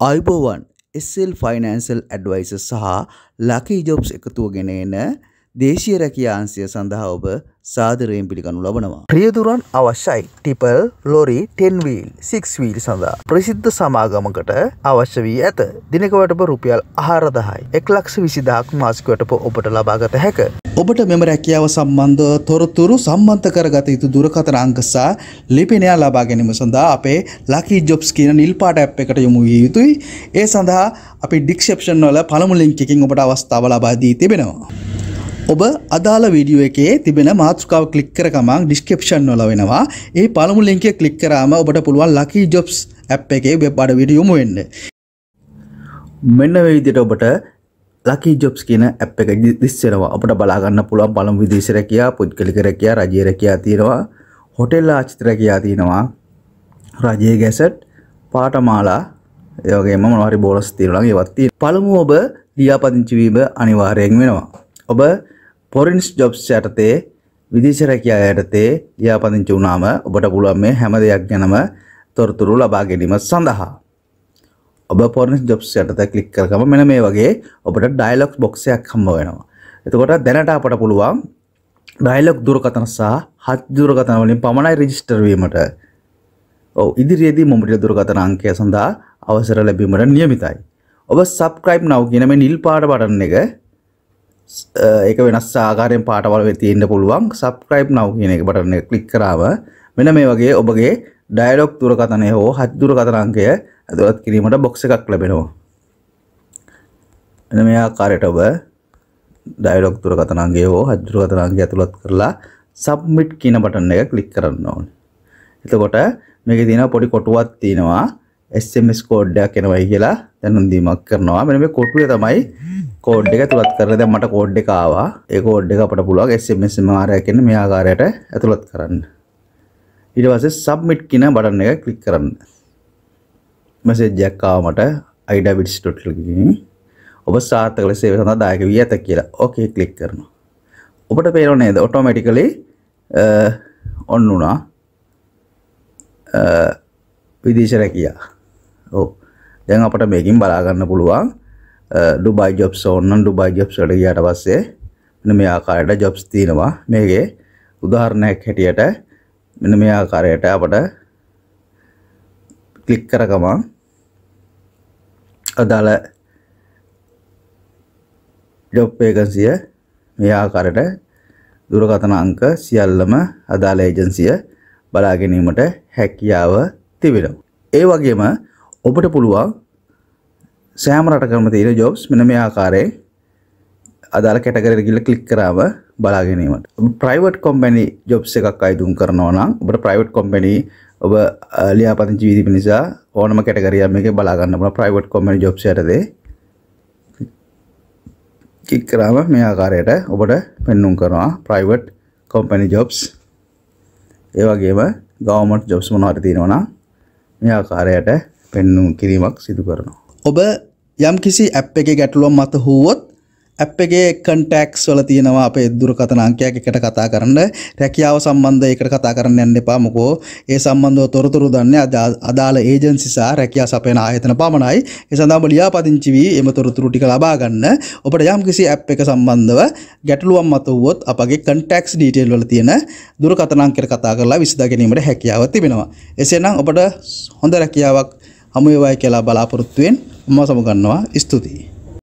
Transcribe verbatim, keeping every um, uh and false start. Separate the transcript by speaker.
Speaker 1: iBowan S L Financial Advisors සහ Lucky Jobs එකතුවගෙන එන දේශීය රැකියා අංශය සඳහා ඔබ සාදරයෙන් පිළිගනු ලබනවා. ප්‍රියදුරන් අවශ්‍යයි tipper lorry ten wheel six wheel සඳහා ප්‍රසිද්ධ සමාගමකට අවශ්‍ය වී ඇත. දිනක වටප රුපියල් ආහාර දහය එක ලක්ෂ විසි දහයක් මාසික වටප ඔබට ලබාගත හැක. ඔබට මෙම රැකියාව සම්බන්ධව තොරතුරු සම්බන්ධ කරගත යුතු දුරකථන අංක සහ ලිපිනය ලබා ගැනීම සඳහා අපේ Lucky Jobs කියන නිල් පාට ඇප් එකට යොමු විය යුතුයි. ඒ සඳහා අපි ඩිස්ක්‍රිප්ෂන් වල පළමු ලින්ක් එකකින් ඔබට අවස්ථාව ලබා දී තිබෙනවා. ඔබ අදාළ වීඩියෝ එකේ තිබෙන මාතෘකාව ක්ලික් කර ගමන් ඩිස්ක්‍රිප්ෂන් වල වෙනවා. ඒ පළමු ලින්ක් එක ක්ලික් කරාම ඔබට පුළුවන් Lucky Jobs ඇප් එකේ වෙබ් අඩවියට යොමු වෙන්න. මෙන්න මේ විදිහට ඔබට Lucky Jobs කියන ඇප් එක දිස් වෙනවා. අපිට බලා ගන්න පුළුවන් පළමු විදේශ රැකියා, පුද්ගලික රැකියා, රජීය රැකියා තියෙනවා, හොටෙල් ආචාර්ය රැකියා තියෙනවා, රජයේ ගැසට්, පාඨමාලා, ඒ වගේම මොනවා හරි බෝනස් තියෙනවා නම් ඒවත් තියෙනවා. පළමුව ඔබ ලියාපදිංචි වීම අනිවාර්යයෙන් වෙනවා. ඔබ Foreign Jobs යටතේ විදේශ රැකියා යටතේ ලියාපදිංචි වුණාම ඔබට පුළුවන් මේ හැම දෙයක් ගැනම තොරතුරු ලබා ගැනීම සඳහා ඔබ Foreign Jobs යටතේ ක්ලික් කරගම මෙන්න මේ වගේ ඔබට ඩයලොග් බොක්ස් එකක් හම්බ වෙනවා. එතකොට දැනට අපට පුළුවන් ඩයලොග් දුරකථන සහ හත් දුරකථන වලින් පමණයි රෙජිස්ටර් වීමට. ඔව් ඉදිරියේදී මොබිල් දුරකථන අංකය සඳහා අවසර ලැබීමට නියමිතයි. ඔබ subscribe now කියන මේ නිල් පාට බටන් එක ඒක වෙනස් ආකාරයෙන් පාටවල වෙ තියෙන්න පුළුවන්. subscribe now කියන එක බටන් එක ක්ලික් කරාම මෙන්න මේ වගේ ඔබගේ ඩයලොග් දුරකථනය හෝ හත් දුරකථන අංකය ඇතුළත් කිරීමට බොක්ස් එකක් ලැබෙනවා. මෙන්න මේ ආකාරයට ඔබ ඩයලොග් දුරකථන අංකය හෝ හත් දුරකථන අංකය ඇතුළත් කරලා submit කියන බටන් එක ක්ලික් කරන්න ඕනේ. එතකොට මේකේ තියෙන පොඩි කොටුවක් තියෙනවා S M S කෝඩ් එකක් එනවයි කියලා දැනුම් දීමක් කරනවා. මෙන්න මේ කොටුවේ තමයි කෝඩ් එක ඇතුළත් කරලා දැන් මට කෝඩ් එක ආවා. ඒ කෝඩ් එක අපට පුළුවන් S M S මාරයක් එන්න මේ ආකාරයට ඇතුළත් කරන්න. ඊට පස්සේ submit කියන බටන් එක ක්ලික් කරන්න. මැසේජ් එකක් ආවා මට i davids dot l එකකින් ඔබ සාර්ථක ලෙස සේවය සඳහා දායක වී ඇත කියලා. ඕකේ ක්ලික් කරනවා. ඔබට පේනව නේද ඔටෝමැටිකලි ඔන් වුණා විදේශ රැකියා. ඔව් දැන් අපිට මේකෙන් බලා ගන්න පුළුවන් ඩුබයි ජොබ්ස් ඕන නම් ඩුබයි ජොබ්ස් වලට ගියාට පස්සේ මෙන්න මේ ආකාරයට ජොබ්ස් තියෙනවා. මේකේ උදාහරණයක් හැටියට මෙන්න මේ ආකාරයට අපිට ක්ලික් කර ගමන් අදාළ ජොබ් වේකන්සිය මේ ආකාරයට දුරකථන අංක සියල්ලම අදාළ ඒජන්සිය බලා ගැනීමට හැකියාව තිබෙනවා. ඒ වගේම ඔබට පුළුවන් සෑම රටකම තියෙන ජොබ්ස් මෙන්න මේ ආකාරයේ අදාළ කැටගරි එකට ගිහලා ක්ලික් කරාම බලා ගැනීමට. ඔබ ප්‍රයිවට් කම්පැනි ජොබ්ස් එකක් අයිදුම් කරනවා නම් ඔබට ප්‍රයිවට් කම්පැනි ඔබ ලියාපදිංචි වී තිබෙන නිසා ඕනම කැටගරියක් මේකේ බලා ගන්න පුළුවන්. ප්‍රයිවට් කම්පැනි ජොබ්ස් යටතේ ක්ලික් කරාම මේ ආකාරයට ඔබට පෙන්වුම් කරනවා ප්‍රයිවට් කම්පැනි ජොබ්ස්. ඒ වගේම ගවර්න්මන්ට් ජොබ්ස් මොනවාරි තියෙනවා නම් මේ ආකාරයට පෙන්වුම් කිරීමක් සිදු කරනවා. ඔබ යම් කිසි ඇප් එකේ ගැටලුවක් මත හුවොත් ඇප් එකේ කන්ටැක්ට්ස් වල තියෙනවා අපේ දුරකථන අංකයක් එකට කතා කරන්න. රැකියාව සම්බන්ධ එකට කතා කරන්න යන්න එපා. මොකෝ ඒ සම්බන්ධව තොරතුරු දන්නේ අදාළ ඒජන්සි සහ රැකියා සපයන ආයතන පමණයි. ඒ සඳහා ඔබ ලියාපදිංචි වී එම තොරතුරු ටික ලබා ගන්න. ඔබට යම් කිසි ඇප් එක සම්බන්ධව ගැටලුවක් මත හුවොත් අපගේ කන්ටැක්ට්ස් ඩීටේල් වල තියෙන දුරකථන අංකයට කතා කරලා විසඳා ගැනීමට හැකියාව තිබෙනවා. එසේනම් ඔබට හොඳ රැකියාවක් හමු වේවායි කියලා බලාපොරොත්තු වෙමින් මම සමු ගන්නවා. ස්තුතියි.